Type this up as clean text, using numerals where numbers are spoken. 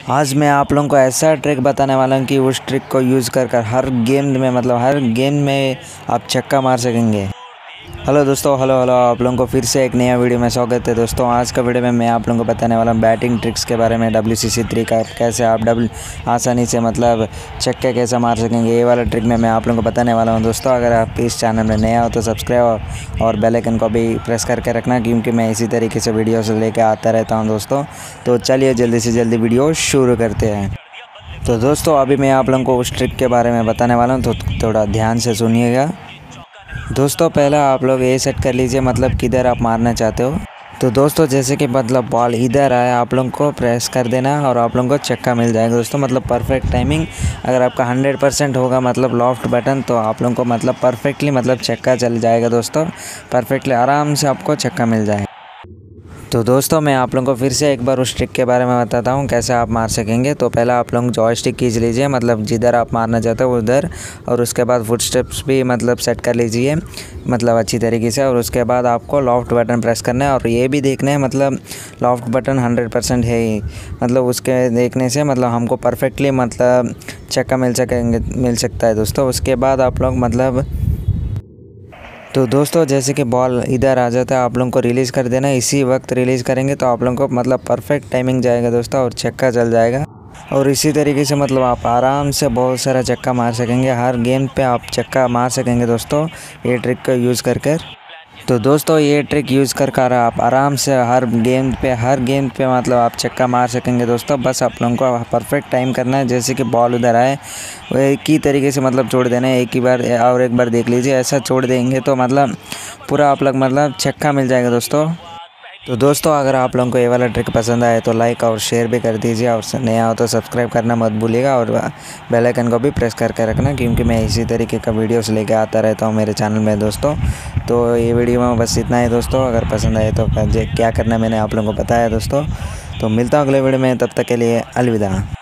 आज मैं आप लोगों को ऐसा ट्रिक बताने वाला हूँ कि उस ट्रिक को यूज़ कर हर गेम में हर गेम में आप छक्का मार सकेंगे। हेलो दोस्तों, हेलो आप लोगों को फिर से एक नया वीडियो में स्वागत है। दोस्तों आज का वीडियो में मैं आप लोगों को बताने वाला हूँ बैटिंग ट्रिक्स के बारे में। WCC3 का कैसे आप आसानी से छक्के कैसे मार सकेंगे, ये वाला ट्रिक में मैं आप लोगों को बताने वाला हूँ। दोस्तों अगर आप इस चैनल में नया हो तो सब्सक्राइब और बेल आइकन को भी प्रेस करके रखना, क्योंकि मैं इसी तरीके से वीडियो से लेकर आता रहता हूँ दोस्तों। तो चलिए जल्दी से जल्दी वीडियो शुरू करते हैं। तो दोस्तों अभी मैं आप लोगों को उस ट्रिक के बारे में बताने वाला हूँ, तो थोड़ा ध्यान से सुनिएगा। दोस्तों पहला आप लोग ये सेट कर लीजिए किधर आप मारना चाहते हो। तो दोस्तों जैसे कि बॉल इधर आया, आप लोगों को प्रेस कर देना और आप लोगों को छक्का मिल जाएगा दोस्तों। परफेक्ट टाइमिंग अगर आपका 100% होगा लॉफ्ट बटन, तो आप लोगों को परफेक्टली छक्का चल जाएगा दोस्तों। परफेक्टली आराम से आपको छक्का मिल जाएगा। तो दोस्तों मैं आप लोगों को फिर से एक बार उस ट्रिक के बारे में बताता हूँ कैसे आप मार सकेंगे। तो पहला आप लोग जॉयस्टिक खींच लीजिए, जिधर आप मारना चाहते हो उधर, और उसके बाद फुट स्टेप्स भी सेट कर लीजिए अच्छी तरीके से। और उसके बाद आपको लॉफ्ट बटन प्रेस करना है और ये भी देखना है लॉफ्ट बटन 100% है ही, उसके देखने से हमको परफेक्टली छक्का मिल सकता है दोस्तों। उसके बाद आप लोग तो दोस्तों जैसे कि बॉल इधर आ जाता है, आप लोगों को रिलीज़ कर देना। इसी वक्त रिलीज़ करेंगे तो आप लोगों को परफेक्ट टाइमिंग जाएगा दोस्तों और छक्का चल जाएगा। और इसी तरीके से आप आराम से बहुत सारा छक्का मार सकेंगे। हर गेंद पे आप छक्का मार सकेंगे दोस्तों, ये ट्रिक का यूज़ कर। तो दोस्तों ये ट्रिक यूज़ कर आप आराम से हर गेंद पे आप छक्का मार सकेंगे दोस्तों। बस आप लोगों को परफेक्ट टाइम करना है। जैसे कि बॉल उधर आए वो एक ही तरीके से छोड़ देना है, एक ही बार और एक बार देख लीजिए। ऐसा छोड़ देंगे तो पूरा आप लोग छक्का मिल जाएगा दोस्तों। तो दोस्तों अगर आप लोगों को ये वाला ट्रिक पसंद आए तो लाइक और शेयर भी कर दीजिए, और नया हो तो सब्सक्राइब करना मत भूलिएगा, और बेल आइकन को भी प्रेस करके रखना, क्योंकि मैं इसी तरीके का वीडियोस लेके आता रहता हूँ मेरे चैनल में दोस्तों। तो ये वीडियो में बस इतना ही दोस्तों। अगर पसंद आए तो क्या करना मैंने आप लोगों को बताया दोस्तों। तो मिलता हूँ अगले वीडियो में, तब तक के लिए अलविदा।